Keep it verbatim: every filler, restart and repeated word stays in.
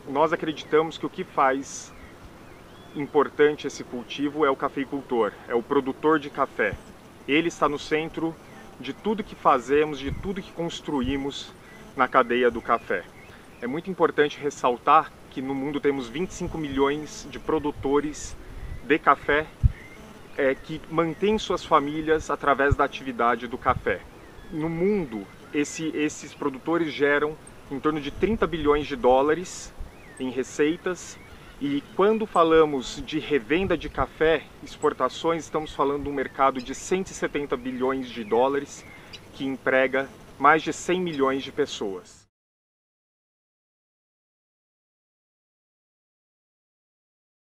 Nós acreditamos que o que faz importante esse cultivo é o cafeicultor, é o produtor de café. Ele está no centro de tudo que fazemos, de tudo que construímos na cadeia do café. É muito importante ressaltar que no mundo temos vinte e cinco milhões de produtores de café é, que mantêm suas famílias através da atividade do café. No mundo, esse, esses produtores geram em torno de trinta bilhões de dólares em receitas, e quando falamos de revenda de café, exportações, estamos falando de um mercado de cento e setenta bilhões de dólares que emprega mais de cem milhões de pessoas.